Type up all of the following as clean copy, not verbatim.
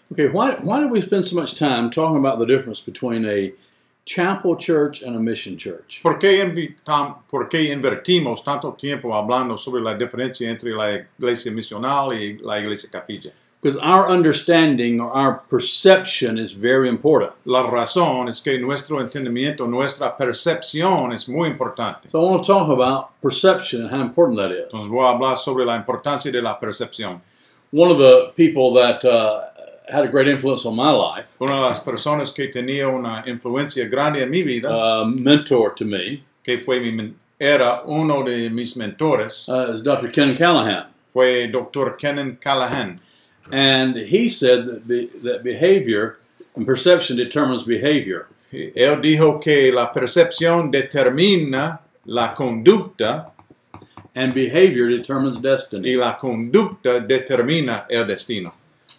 Okay, why do we spend so much time talking about the difference between a chapel church and a mission church? ¿Por qué invertimos tanto tiempo hablando sobre la diferencia entre la iglesia misional y la iglesia capilla? Because our understanding or our perception is very important. La razón es que nuestro entendimiento, nuestra percepción es muy importante. So I want to talk about perception and how important that is. Entonces voy a hablar sobre la importancia de la percepción. One of the people that had a great influence on my life, Una de las personas que tenía una influencia grande en mi vida, mentor to me, que era uno de mis mentores, is Dr. Ken Callahan. fue Dr. Ken Callahan. And he said that behavior and perception determines behavior. Él dijo que la percepción determina la conducta And behavior determines destiny. y la conducta determina el destino.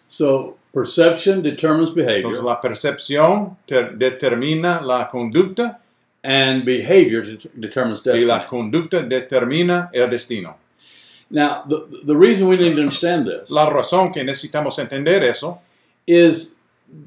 So perception determines behavior. Entonces la percepción determina la conducta And behavior determines y destiny. la conducta determina el destino. Now, the reason we need to understand this La razón que necesitamos entender eso is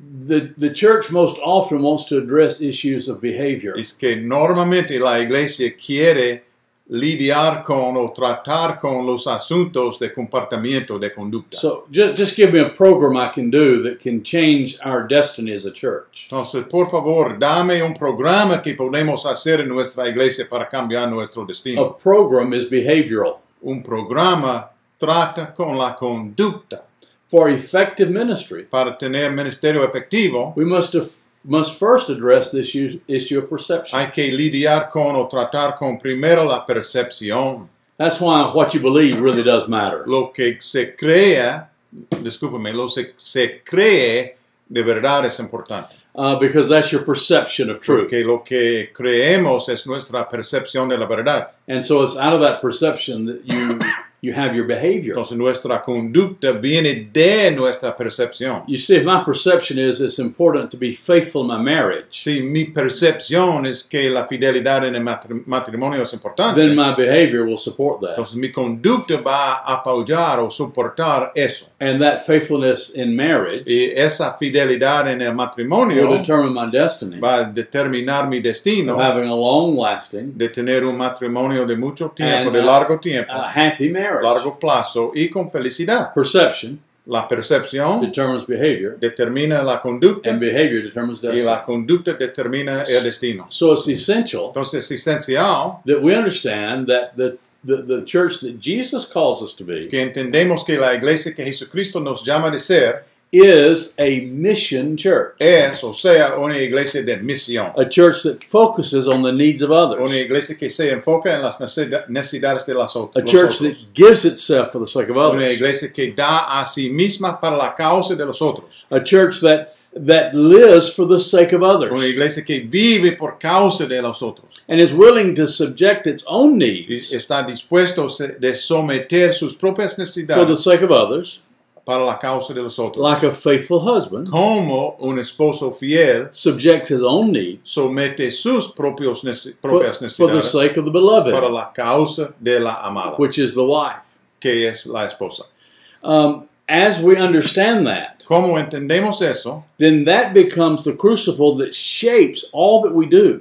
the church most often wants to address issues of behavior. es que normalmente la iglesia quiere lidiar con o tratar con los asuntos de comportamiento, de conducta. So just give me a program I can do that can change our destiny as a church. Entonces, por favor, dame un programa que podemos hacer en nuestra iglesia para cambiar nuestro A destino. program is behavioral. Un programa trata con la conducta. For effective ministry, Para tener ministerio efectivo, we must first address this issue of perception. hay que lidiar con o tratar con primero la percepción. That's why what you believe really does matter. Lo que se crea, discúlpeme, lo que se cree de verdad es importante. Because that's your perception of truth. Porque lo que creemos es nuestra percepción de la verdad. And so it's out of that perception that you have your behavior. Entonces nuestra conducta viene de nuestra percepción. You see, if my perception is it's important to be faithful in my marriage, Si mi percepción es que la fidelidad en el matrimonio es importante, then my behavior will support that. entonces mi conducta va a apoyar o soportar eso. And that faithfulness in marriage Y esa fidelidad en el matrimonio will determine my destiny va a determinar mi of destino having a long-lasting, de tener un matrimonio de mucho tiempo, And, de largo tiempo, happy marriage. largo plazo y con felicidad. Perception La percepción determines behavior, determina la conducta and behavior determines y destiny. la conducta determina el destino. So it's essential Entonces es esencial that we understand that the church that Jesus calls us to be que entendemos que la iglesia que Jesucristo nos llama de ser is a mission church. es, o sea, una iglesia de misión. A church that focuses on the needs of others. Una iglesia que se enfoca en las necesidades de los A otros. church that gives itself for the sake of Una others. iglesia que da a sí misma para la causa de los otros. A church that lives for the sake of Una others. iglesia que vive por causa de los otros. And is willing to subject its own Y needs está dispuesto de someter sus propias for the necesidades sake of others, para la causa de los otros. like a faithful husband Como un esposo fiel subjects his own needs somete sus propias for the necesidades sake of the para beloved, la causa de la amada, which is the wife. que es la esposa. As we understand that, Como entendemos eso, then that becomes the crucible that shapes all that we do.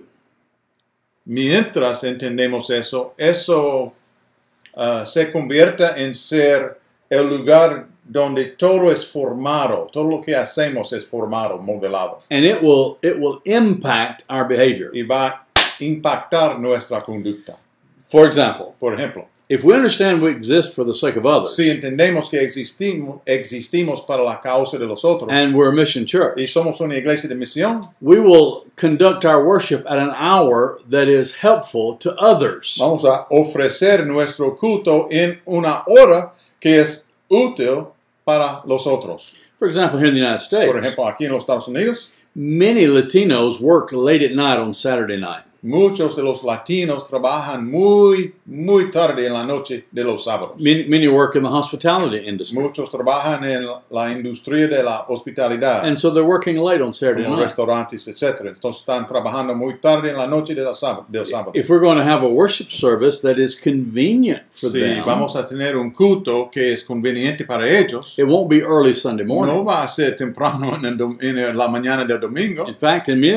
mientras entendemos eso, eso se convierte en ser el lugar donde todo es formado, todo lo que hacemos es formado, modelado, And it will impact our behavior. y va a impactar nuestra conducta. For example, Por ejemplo, if we understand we exist for the sake of others, si entendemos que existimos para la causa de los otros, and we're a mission church, y somos una iglesia de misión, we will conduct our worship at an hour that is helpful to others. vamos a ofrecer nuestro culto en una hora que es útil para los otros. For example, here in the United Por States, ejemplo, aquí en los Estados Unidos, many Latinos work late at night on Saturday night. Muchos de los latinos trabajan muy tarde en la noche de los sábados. Many work in the hospitality industry. Muchos trabajan en la industria de la hospitalidad, And so they're working late on Saturday como night. restaurantes, etc. Entonces están trabajando muy tarde en la noche del sábado. If we're going to have a worship service that is convenient for Si them, vamos a tener un culto que es conveniente para ellos, it won't be early Sunday morning. no va a ser temprano en la mañana del domingo. In fact, in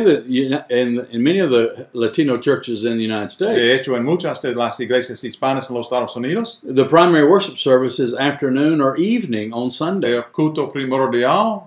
many of the Latino churches in the United De States, hecho, en muchas de las iglesias hispanas en los Estados Unidos, the primary worship service is afternoon or evening on Sunday. el culto primordial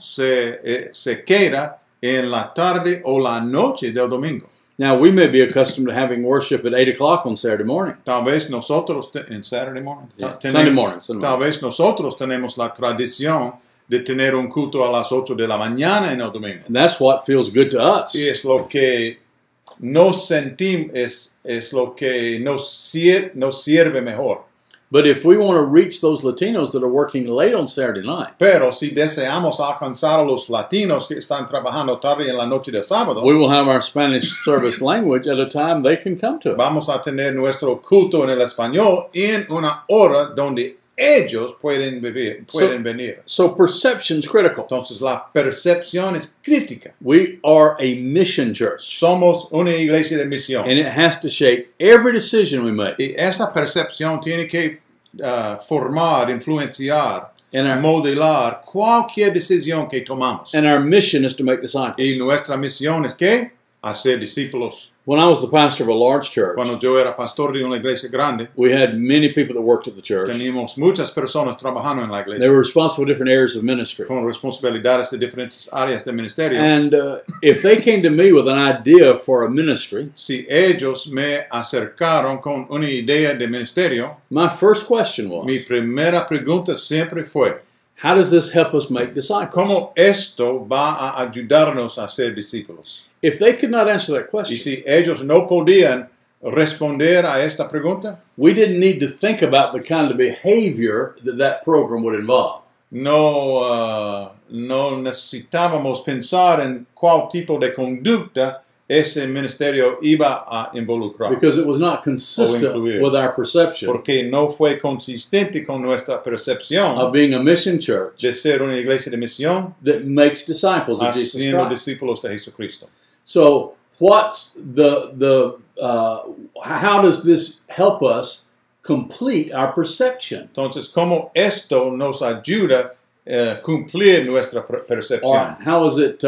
se queda en la tarde o la noche del domingo. Now, we may be accustomed to having worship at 8 o'clock on Saturday morning. Tal vez nosotros, en Saturday morning, Yeah, Sunday morning. tal vez nosotros tenemos la tradición de tener un culto a las 8 de la mañana en el domingo. And that's what feels good to us. Y es lo que nos sentimos, es lo que nos sirve mejor. But if we want to reach those Latinos that are working late on Saturday night, Pero si deseamos alcanzar a los latinos que están trabajando tarde en la noche del sábado, we will have our Spanish service language at a time they can come to it. vamos a tener nuestro culto en el español en una hora donde ellos pueden venir. So perception's critical. Entonces la percepción es crítica. We are a mission church, Somos una iglesia de misión. and it has to shape every decision we make. Y esa percepción tiene que formar, influenciar, And our, modelar cualquier decisión que tomamos. and our mission is to make disciples. Y nuestra misión es ¿qué? Hacer discípulos. When I was the pastor of a large church, Cuando yo era pastor de una iglesia grande, we had many people that worked at the church. teníamos muchas personas trabajando en la They iglesia were responsible for different areas of ministry. con responsabilidades de diferentes áreas de ministerio. And if they came to me with an idea for a ministry, Si ellos me acercaron con una idea de ministerio, my first question was, mi primera pregunta siempre fue, how does this help us make disciples? ¿cómo esto va a ayudarnos a ser discípulos? If they could not answer that Y question, si ellos no podían responder a esta pregunta, we didn't need to think about the kind of behavior that that program would involve. no necesitábamos pensar en cuál tipo de conducta ese ministerio iba a involucrar, Because it was not consistent incluir. with our perception porque no fue consistente con nuestra percepción of being a mission church de ser una iglesia de misión that makes disciples of Jesus haciendo Christ. discípulos de Jesucristo. So, what's how does this help us complete our perception? Entonces, ¿cómo esto nos ayuda a cumplir nuestra Or percepción? how is it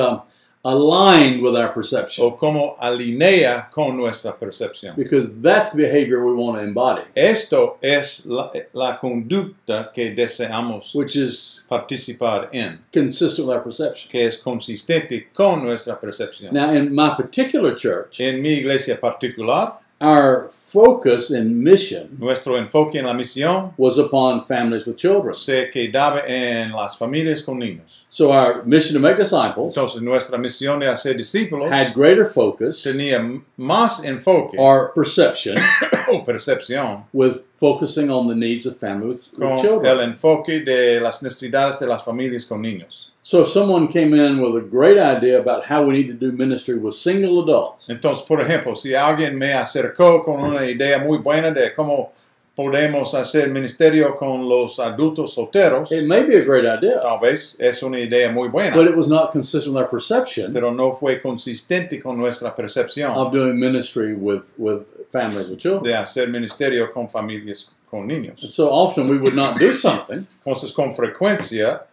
aligned with our perception? ¿O cómo alinea con nuestra percepción? Because that's the behavior we want to embody, Esto es la conducta que deseamos which is participar en, consistent with our perception. que es consistente con nuestra percepción. Now, in my particular church, En mi iglesia particular, our focus and mission nuestro enfoque en la misión was upon families with children. se quedaba en las familias con niños. So our mission to make disciples Entonces, nuestra misión de hacer discípulos had greater focus tenía más enfoque or perception o percepción with focusing on the needs of families with con el children. enfoque de las necesidades de las familias con niños. So if someone came in with a great idea about how we need to do ministry with single adults, Entonces, por ejemplo, si alguien me acercó con una idea muy buena de cómo podemos hacer ministerio con los adultos solteros, it may be a great idea, tal vez es una idea muy buena, but it was not consistent with our perception pero no fue consistente con nuestra percepción of doing ministry with families with children. de hacer ministerio con familias con niños. So often we would not do something Entonces, con frecuencia,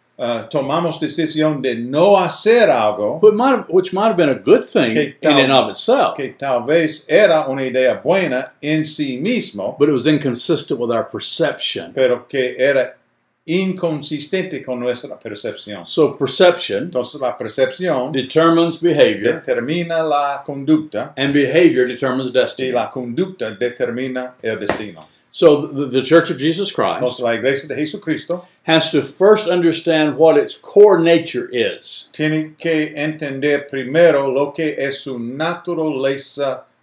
tomamos decisión de no hacer algo which might have been a good thing Que in and of itself, que tal vez era una idea buena en sí mismo, but it was inconsistent with our perception. pero que era inconsistente con nuestra percepción. So perception Entonces la percepción determines behavior, determina la conducta and behavior determines y destiny. la conducta determina el destino. So the Church of Jesus Christ Entonces la iglesia de Jesucristo has to first understand what its core nature is. tiene que entender primero lo que es su naturaleza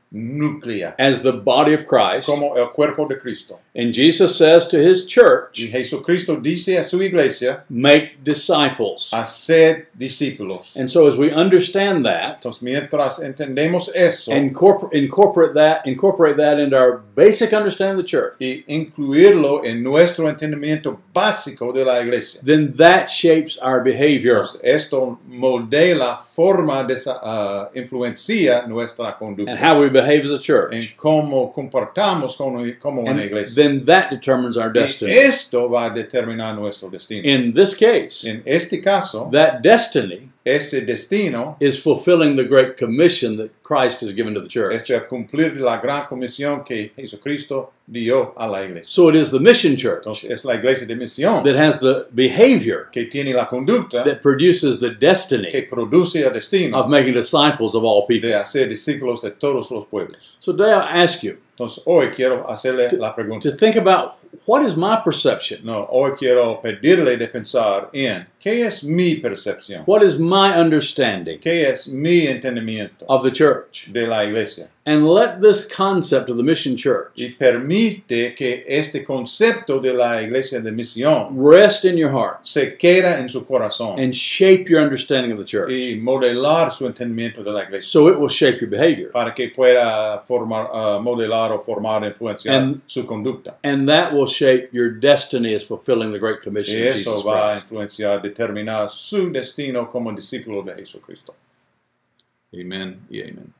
núclea, as the body of Christ. como el cuerpo de Cristo. And Jesus says to his Y church, Jesucristo dice a su iglesia, make disciples. haced discípulos. And so as we understand that, Entonces, mientras entendemos eso and incorporate that into our basic understanding of the church, y incluirlo en nuestro entendimiento básico de la iglesia, then that shapes our behavior. entonces, esto modela, forma, influencia nuestra conducta. And how we behave as a En church. cómo comportamos como una And iglesia. then that determines our Y destiny. esto va a determinar nuestro destino. In this case, En este caso, that destiny ese destino is fulfilling the great commission that Christ has given to the church. es el cumplir la gran comisión que Jesucristo dio a la iglesia. So it is the mission church Entonces, es la iglesia de misión that has the behavior que tiene la conducta that produces the que destiny produce el destino of making disciples of all people. de hacer discípulos de todos los pueblos. So today I ask you Entonces, hoy quiero hacerle la pregunta. to think about, what is my perception? No, hoy quiero pedirle de pensar en ¿qué es mi percepción? What is my understanding ¿Qué es mi entendimiento of the church? de la iglesia? And let this concept of the mission church Y permite que este concepto de la iglesia de misión rest in your heart se quede en su corazón and shape your understanding of the church, y modelar su entendimiento de la iglesia so it will shape your behavior. para que pueda modelar o formar, influenciar And- su conducta. And that will shape your destiny as fulfilling the Great Y Commission of eso Jesus va a Christ. influenciar, determinar su destino como discípulo de Jesucristo. Amén y amén.